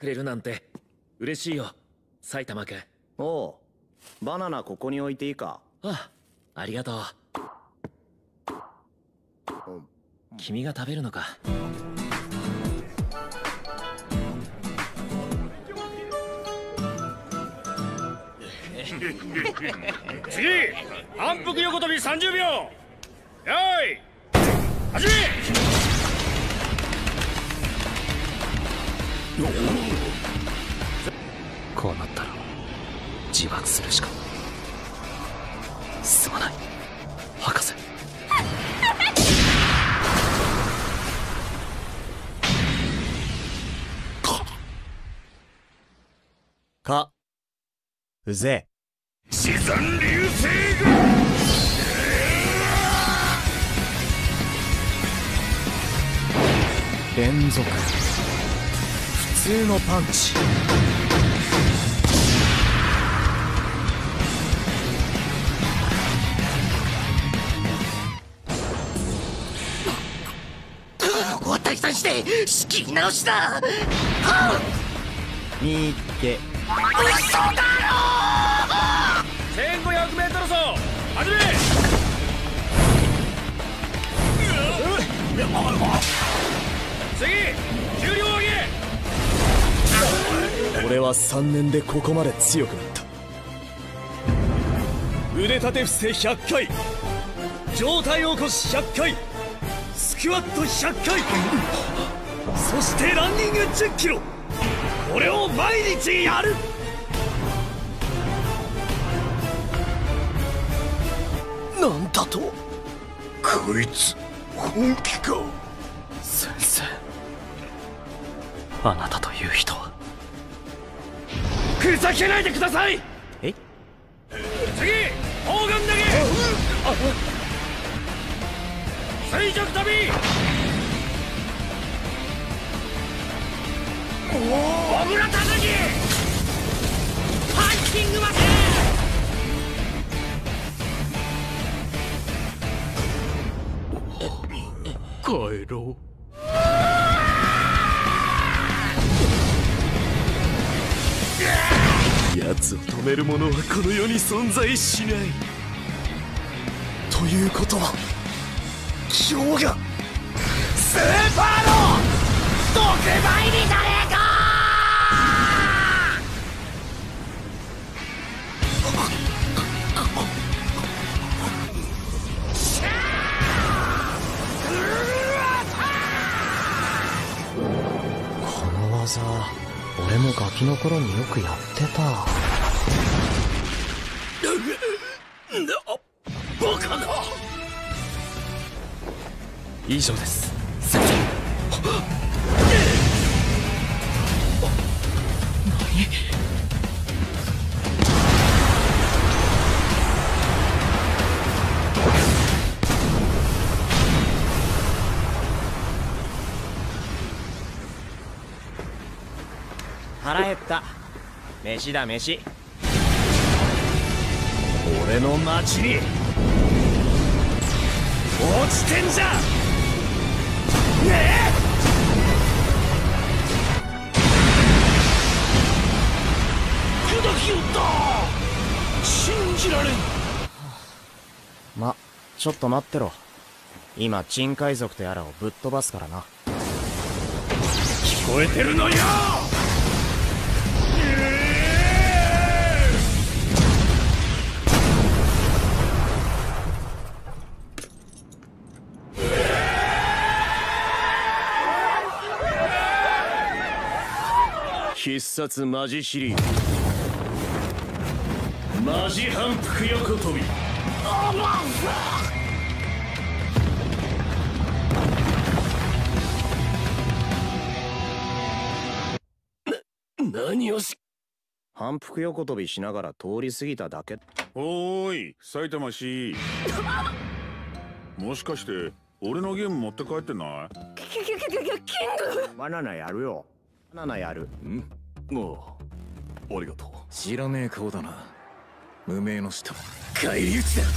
くれるなんて嬉しいよ、埼玉くん。 おう、バナナここに置いていいか？ ありがとう。君が食べるのか。 次、反復横跳び30秒。よーい、始め。 こうなったら自爆するしか。すまない博士。 うぜえ。 死山流星連続普通のパンチ。 ここは退散して仕切り直しだ。 にけ。 嘘だろ 1500m 走始め。次、重量上げ。 俺は3年でここまで強くなった。 腕立て伏せ100回、上体起こし100回、スクワット100回、そしてランニング10キロ。これを毎日やる。 なんだと？こいつ本気か？ 先生、あなたという人は。 ふざけないでください。 え？ 次、砲丸投げ。垂直跳び。オブラ叩き。パンキングマシン。 帰ろう。 奴を止める者はこの世に存在しない。 ということは今日がスーパーの特売日じゃねえか。 この技、俺もガキの頃によくやってた。 バカな。 以上です、先生。 腹減った。飯だ飯。俺の町に落ちてんじゃん。ねえ。 砕きよった。信じられん。 ま、ちょっと待ってろ。今珍海賊とやらをぶっ飛ばすからな。 聞こえてるのよ。 必殺マジシリーズ、マジ反復横跳び。 何をし。 反復横跳びしながら通り過ぎただけ。 おーい、埼玉市。もしかして俺のゲーム持って帰ってない？ キング。 バナナやるよ。バナナやる。 おう、ありがとう。知らねえ顔だな、無名の人。 返り討ちだ。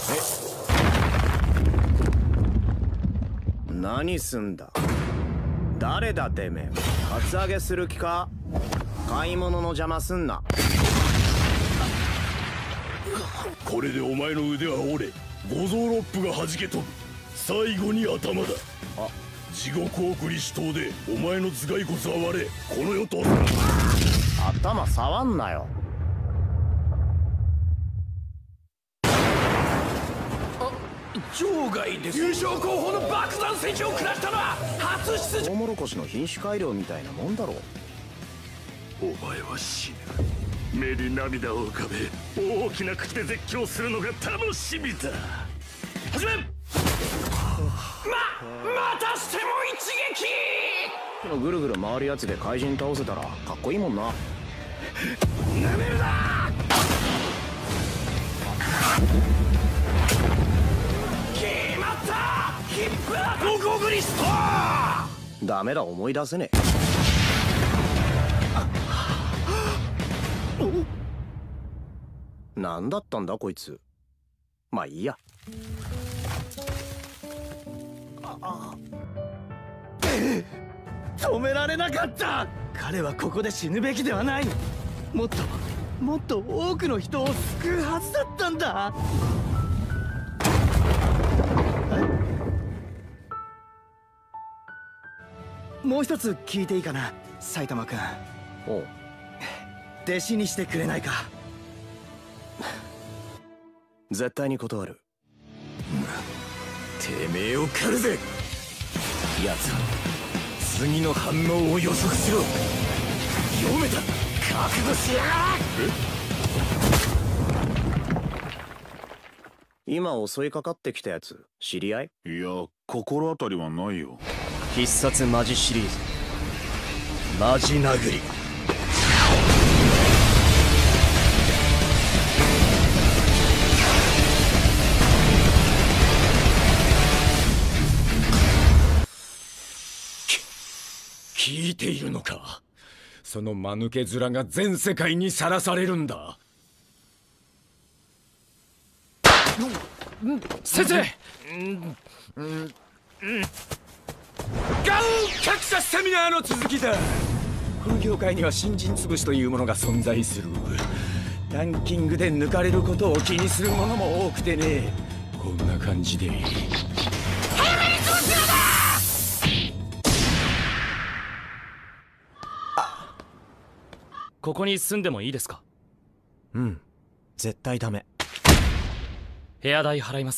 何すんだ。 誰だてめえ、カツアゲする気か？買い物の邪魔すんな。 これでお前の腕は折れ、五臓六腑が弾け飛ぶ。最後に頭だ。 あ、 地獄送り死闘でお前の頭蓋骨は割れ、この世と頭触んなよ。 場外です。優勝候補の爆弾戦士を食らったのは初出場。 トウモロコシの品種改良みたいなもんだろ。 お前は死ぬ。目に涙を浮かべ、大きな口で絶叫するのが楽しみだ。始め。またしても一撃。 このぐるぐる回るやつで怪人倒せたらかっこいいもんな。 なめるな。決まった。ヒップアップゴグリスト。 ダメだ、思い出せねえ。なんだったんだこいつ。まあいいや。 止められなかった。彼はここで死ぬべきではない。もっと多くの人を救うはずだったんだ。もう一つ聞いていいかな、埼玉くん。 おう。 弟子にしてくれないか。 絶対に断る。 てめえを狩るぜ。奴は次の反応を予測しろ。読めた。覚悟しやがれ。 今襲いかかってきたやつ知り合い？ いや、心当たりはないよ。 必殺マジシリーズ、マジ殴り。 聞いているのか。その間抜け面が全世界にさらされるんだ。先生、ガン格差セミナーの続きだ。この業界には新人潰しというものが存在する。ランキングで抜かれることを気にする者も多くてね。こんな感じで早めに潰すのだ。ここに住んでもいいですか？ うん、絶対ダメ。 部屋代払います。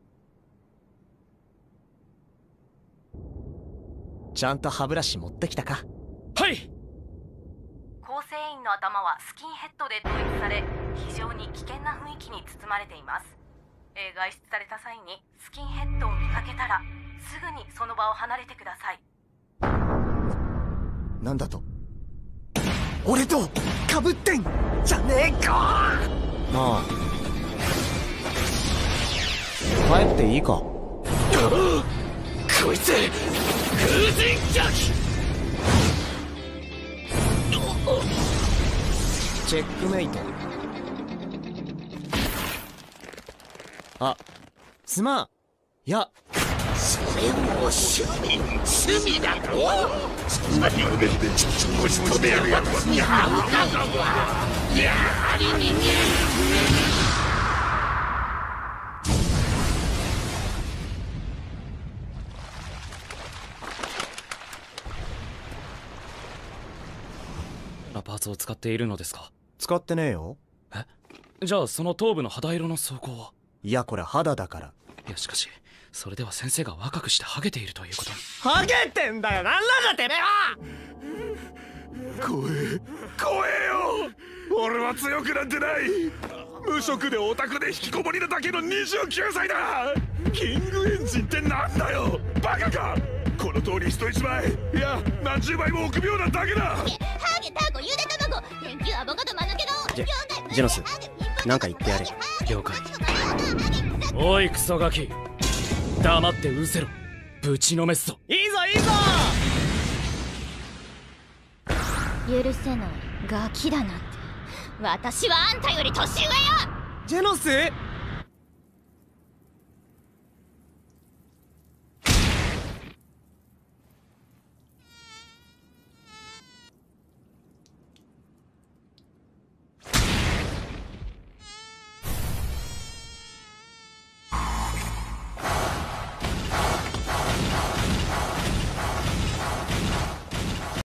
ちゃんと歯ブラシ持ってきたか？ はい。 構成員の頭はスキンヘッドで統一され、非常に危険な雰囲気に包まれています。外出された際にスキンヘッドを見かけたらすぐにその場を離れてください。 なんだと？ 俺とかぶってんじゃねえか。 なあ、帰っていいか？ こいつ風神逆。 チェックメイト。あ、すまん。いや、 それも趣味だと。そんなに腕でぶち込めるやつに歯向かうのはやはり人間。 ラパーツを使っているのですか？ 使ってねえよ。 え？じゃあその頭部の肌色の装甲は？ いや、これ肌だから。 いや、しかしそれでは先生が若くしてハゲているということに。 ハゲてんだよ、なんなんだてめえは。 怖えよ。俺は強くなんてない。無職でオタクで引きこもりなだけの29歳だ。キングエンジンってなんだよ、バカか。この通り人一倍、いや何十倍も臆病なだけだ。 ハゲタコゆで卵電球アボカドマヌケのジェノス、なんか言ってやれ。 了解。おいクソガキ、黙ってうせろ。ぶちのめすぞ。 いいぞいいぞ。 許せないガキだなんて。私はあんたより年上よ。 ジェノス、